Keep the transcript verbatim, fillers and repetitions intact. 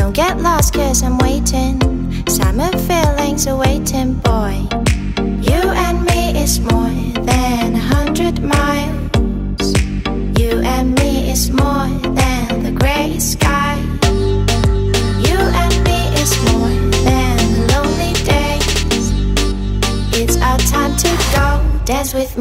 Don't get lost cause I'm waiting. Summer feelings are waiting, boy. You and me is more than a hundred miles. You and me is more than the grey sky. You and me is more than the lonely days. It's our time to go, dance with me.